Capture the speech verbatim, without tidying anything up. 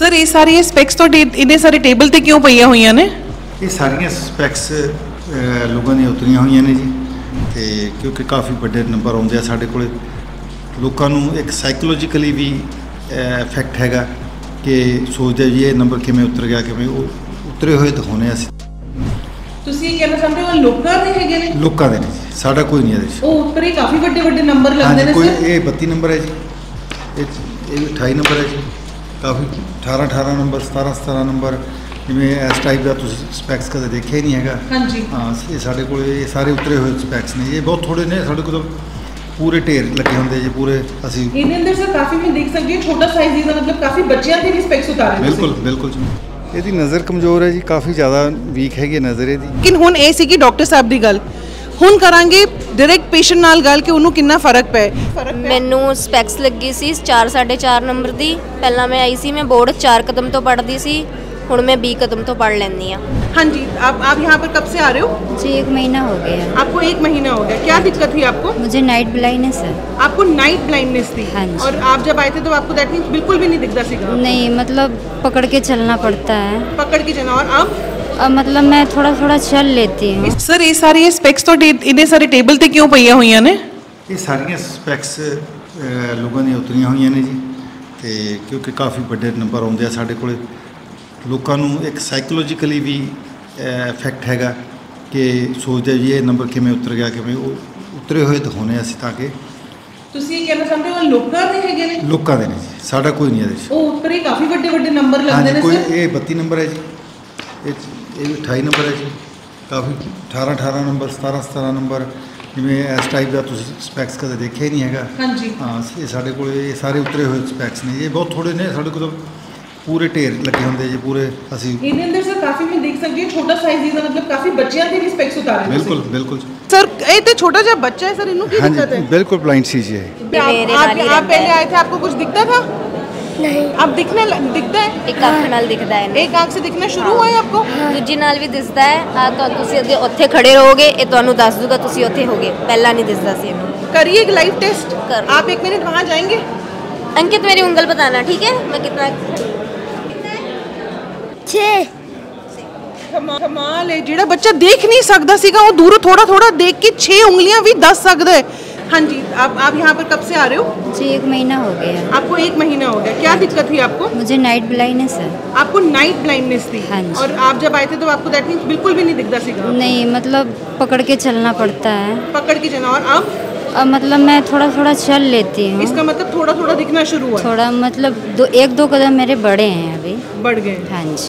Sir ये सारी specs तो इन्ने सारे टेबल ते क्यों पईयां होईयां ने? ये सारियां स्पैक्स लोगों ਦੀਆਂ ਉਤਰੀਆਂ ਹੋਈਆਂ ਨੇ ਜੀ ਤੇ ਕਿਉਂਕਿ ਕਾਫੀ ਵੱਡੇ ਨੰਬਰ ਆਉਂਦੇ ਆ ਸਾਡੇ ਕੋਲੇ ਲੋਕਾਂ ਨੂੰ ਇੱਕ ਸਾਈਕੋਲੋਜੀਕਲੀ ਵੀ ਇਫੈਕਟ ਹੈਗਾ ਕਿ ਸੋਚਦੇ ਜੀ ਇਹ ਨੰਬਰ ਕਿਵੇਂ ਉਤਰ ਗਿਆ ਕਿਵੇਂ ਉਹ ਉਤਰੇ ਹੋਏ ਦਿਖਾਉਣੇ ਅਸੀਂ। ਤੁਸੀਂ ਇਹ ਕਹਿਣਾ ਚਾਹੁੰਦੇ ਹੋ ਲੋਕਾਂ ਦੇ ਹੈਗੇ ਨੇ? ਲੋਕਾਂ ਦੇ ਨੇ ਜੀ, ਸਾਡਾ ਕੋਈ ਨਹੀਂ ਇਹਦੇ ਵਿੱਚ। ਉਹ ਉੱਪਰ ਹੀ ਕਾਫੀ ਵੱਡੇ ਵੱਡੇ ਨੰਬਰ ਲੱਗਦੇ ਨੇ ਕੋਈ ਸਰ। ਇਹ ਬੱਤੀ ਨੰਬਰ ਹੈ ਜੀ, ਇਹ ਇਹ ਅਠਾਈ ਨੰਬਰ ਹੈ ਜੀ, ਕਾਫੀ ਅਠਾਰਾਂ ਅਠਾਰਾਂ ਨੰਬਰ ਸਤਾਰਾਂ ਸਤਾਰਾਂ ਨੰਬਰ ਜਿਵੇਂ ਇਸ ਟਾਈਪ ਦਾ ਤੁਸੀਂ ਸਪੈਕਸ ਕਦੇ ਦੇਖਿਆ ਹੀ ਨਹੀਂ ਹੈਗਾ। ਹਾਂਜੀ ਹਾਂ ਇਹ ਸਾਡੇ ਕੋਲ ਇਹ ਸਾਰੇ ਉਤਰੇ ਹੋਏ ਸਪੈਕਸ ਨੇ, ਇਹ ਬਹੁਤ ਥੋੜੇ ਨੇ ਸਾਡੇ ਕੋਲ ਪੂਰੇ ਢੇਰ ਲੱਗੇ ਹੁੰਦੇ ਜੀ ਪੂਰੇ। ਅਸੀਂ ਇਹਦੇ ਅੰਦਰ ਸਰ ਕਾਫੀ ਮੈਂ ਦੇਖ ਸਕਦੀ ਹਾਂ ਛੋਟਾ ਸਾਈਜ਼ ਦਾ ਮਤਲਬ ਕਾਫੀ ਬੱਚਿਆਂ ਦੇ ਵੀ ਸਪੈਕਸ ਉਤਾਰੇ ਨੇ। ਬਿਲਕੁਲ ਬਿਲਕੁਲ ਜੀ, ਇਹਦੀ ਨਜ਼ਰ ਕਮਜ਼ੋਰ ਹੈ ਜੀ, ਕਾਫੀ ਜ਼ਿਆਦਾ ਵੀਕ ਹੈਗੀ ਨਜ਼ਰ ਇਹਦੀ। ਲੇਕਿਨ ਹੁਣ ਇਹ ਸੀ ਕਿ ਡਾਕਟਰ ਸਾਹਿਬ ਦੀ ਗੱਲ ਹੁਣ ਕਰਾਂਗੇ ਡਾਇਰੈਕਟ ਪੇਸ਼ੈਂਟ ਨਾਲ ਗੱਲ ਕਿ ਉਹਨੂੰ ਕਿੰਨਾ ਫਰਕ ਪਿਆ। ਮੈਨੂੰ ਸਪੈਕਸ ਲੱਗੀ ਸੀ ਚਾਰ ਸਾਢੇ ਚਾਰ ਨੰਬਰ ਦੀ। ਪਹਿਲਾਂ ਮੈਂ ਆਈ ਸੀ, मैं बोर्ड चार कदम तो पढ़ती सी, हुण मैं बीस कदम तो पढ़ लैंदी हाँ। हाँ जी, आप आप यहाँ पर कब से आ रहे हो? जी एक महीना हो गया। आपको एक महीना हो गया, क्या दिक्कत थी आपको? मुझे नाइट ब्लाइंडनेस है। आपको नाइट ब्लाइंडनेस थी? हाँ जी। और आप जब आए थे तो आपको दैट मीन्स बिल्कुल भी नहीं दिखता सीगा? नहीं मतलब पकड़ के चलना पड़ता है। पकड़ के चलना। और अब अब मतलब मैं थोड़ा थोड़ा चल लेती हूँ। सर ये सारी स्पेक्स तो इन्ने सारे टेबल ते क्यों पईयां होईयां ने? ਇਹ ਸਾਰੀਆਂ ਸਪੈਕਸ ਲੋਕਾਂ ਦੀਆਂ ਉਤਰੀਆਂ ਹੋਈਆਂ ਨੇ ਜੀ ਤੇ ਕਿਉਂਕਿ ਕਾਫੀ ਵੱਡੇ ਨੰਬਰ ਆਉਂਦੇ ਆ ਸਾਡੇ ਕੋਲੇ ਲੋਕਾਂ ਨੂੰ ਇੱਕ ਸਾਈਕੋਲੋਜੀਕਲੀ ਵੀ ਇਫੈਕਟ ਹੈਗਾ ਕਿ ਸੋਚਦੇ ਜੀ ਇਹ ਨੰਬਰ ਕਿਵੇਂ ਉਤਰ ਗਿਆ ਕਿਵੇਂ ਉਹ ਉਤਰੇ ਹੋਏ ਦਿਖਾਉਣੇ ਅਸੀਂ ਤਾਂ ਕਿ। ਤੁਸੀਂ ਇਹ ਕਹਿਣਾ ਚਾਹੁੰਦੇ ਹੋ ਲੋਕਾਂ ਦੇ ਹੈਗੇ ਨੇ? ਲੋਕਾਂ ਦੇ ਨੇ ਜੀ, ਸਾਡਾ ਕੋਈ ਨਹੀਂ ਇਹਦੇ ਵਿੱਚ। ਉਹ ਉੱਪਰ ਹੀ ਕਾਫੀ ਵੱਡੇ ਵੱਡੇ ਨੰਬਰ ਲੱਗਦੇ ਨੇ ਕੋਈ ਸਰ। ਇਹ ਬੱਤੀ ਨੰਬਰ ਹੈ ਜੀ, ਇਹ ਇਹ ਅਠਾਈ ਨੰਬਰ ਹੈ ਜੀ, ਕਾਫੀ ਅਠਾਰਾਂ ਅਠਾਰਾਂ ਨੰਬਰ ਸਤਾਰਾਂ ਸਤਾਰਾਂ ਨੰਬਰ ਜਿਵੇਂ ਇਸ ਟਾਈਪ ਦਾ ਤੁਸੀਂ ਸਪੈਕਸ ਕਦੇ ਦੇਖਿਆ ਹੀ ਨਹੀਂ ਹੈਗਾ। ਹਾਂਜੀ ਹਾਂ ਇਹ ਸਾਡੇ ਕੋਲ ਇਹ ਸਾਰੇ ਉਤਰੇ ਹੋਏ ਸਪੈਕਸ ਨੇ, ਇਹ ਬਹੁਤ ਥੋੜੇ ਨੇ ਸਾਡੇ ਕੋਲ ਪੂਰੇ ਢੇਰ ਲੱਗੇ ਹੁੰਦੇ ਜੀ ਪੂਰੇ। ਅਸੀਂ ਇਹਦੇ ਅੰਦਰ ਸਰ ਕਾਫੀ ਮੈਂ ਦੇਖ ਸਕਦੀ ਹਾਂ ਛੋਟਾ ਸਾਈਜ਼ ਦਾ ਮਤਲਬ ਕਾਫੀ ਬੱਚਿਆਂ ਦੇ ਵੀ ਸਪੈਕਸ ਉਤਾਰੇ ਨੇ। ਬਿਲਕੁਲ ਬਿਲकुल सर ये तो छोटा सा बच्चा है सर, इन्हों की हाँ दिक्कत जी है? बिल्कुल ब्लाइंड सी है। आप, आप, आप पहले आए थे, आपको कुछ दिखता था? नहीं। अब दिखने दिखता है? एक ਅੱਖ ਨਾਲ ਦਿਖਦਾ ਹੈ। एक आंख से दिखना शुरू हुआ है आपको? ਦੂਜੀ ਨਾਲ ਵੀ ਦਿਸਦਾ ਹੈ। ਆ ਤਾਂ ਤੁਸੀਂ ਅੱਗੇ ਉੱਥੇ ਖੜੇ ਰਹੋਗੇ, ਇਹ ਤੁਹਾਨੂੰ ਦੱਸ ਦੂਗਾ ਤੁਸੀਂ ਉੱਥੇ ਹੋਗੇ, ਪਹਿਲਾਂ ਨਹੀਂ ਦਿਸਦਾ ਸੀ ਇਹਨੂੰ। करिए एक लाइव टेस्ट। कर। आप एक मिनट वहाँ जाएंगे? अंकित मेरी उंगल बताना ठीक है, मैं कितना छः। कमाल है, ਜਿਹੜਾ ਬੱਚਾ ਦੇਖ नहीं सकता ਸੀਗਾ ਉਹ ਦੂਰੋਂ थोड़ा थोड़ा देख के छह उंगलियां भी दस सकता है। हाँ जी, आप आप यहाँ पर कब से आ रहे हो? जी एक महीना हो गया। आपको एक महीना हो गया, क्या दिक्कत थी आपको? मुझे नाइट ब्लाइंडनेस है। आपको नाइट ब्लाइंडनेस थी? हाँ जी। और आप जब आए थे तो आपको दैट मीन्स बिल्कुल भी नहीं दिखता सीगा? नहीं मतलब पकड़ के चलना पड़ता है। पकड़ के चलना। और अब अब मतलब मैं थोड़ा थोड़ा चल लेती हूँ। इसका मतलब थोड़ा थोड़ा दिखना शुरू हुआ? थोड़ा मतलब दो एक दो कदम मेरे बड़े हैं अभी। बढ़ गए? हाँ जी।